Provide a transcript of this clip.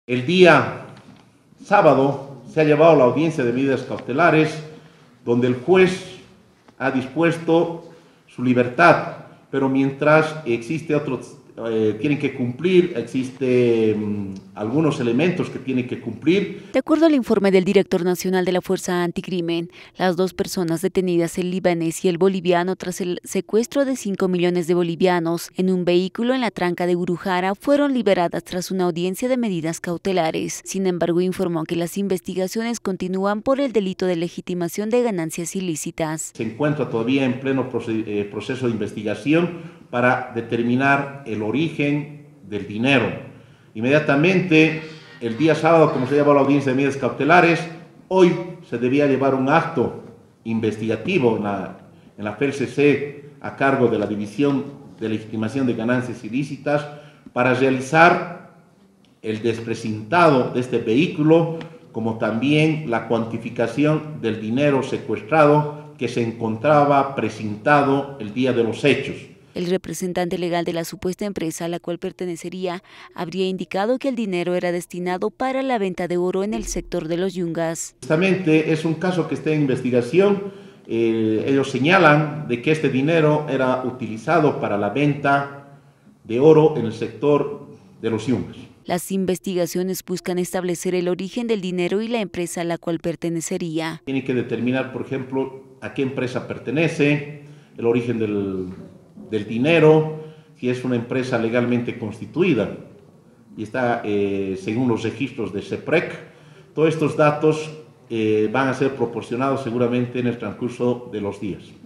El día sábado se ha llevado la audiencia de medidas cautelares, donde el juez ha dispuesto su libertad, pero mientras existe tienen que cumplir, algunos elementos que tienen que cumplir. De acuerdo al informe del director nacional de la Fuerza Anticrimen, las dos personas detenidas, el libanés y el boliviano, tras el secuestro de 5 millones de bolivianos en un vehículo en la tranca de Urujara, fueron liberadas tras una audiencia de medidas cautelares. Sin embargo, informó que las investigaciones continúan por el delito de legitimación de ganancias ilícitas. Se encuentra todavía en pleno proceso de investigación para determinar el origen del dinero. Inmediatamente, el día sábado, como se llevó la audiencia de medidas cautelares, hoy se debía llevar un acto investigativo en la FELCC a cargo de la División de Legitimación de Ganancias Ilícitas para realizar el desprecintado de este vehículo, como también la cuantificación del dinero secuestrado que se encontraba precintado el día de los hechos. El representante legal de la supuesta empresa a la cual pertenecería habría indicado que el dinero era destinado para la venta de oro en el sector de los Yungas. Justamente es un caso que está en investigación. Ellos señalan de que este dinero era utilizado para la venta de oro en el sector de los Yungas. Las investigaciones buscan establecer el origen del dinero y la empresa a la cual pertenecería. Tiene que determinar, por ejemplo, a qué empresa pertenece, el origen del dinero, si es una empresa legalmente constituida y está según los registros de CEPREC. Todos estos datos van a ser proporcionados seguramente en el transcurso de los días.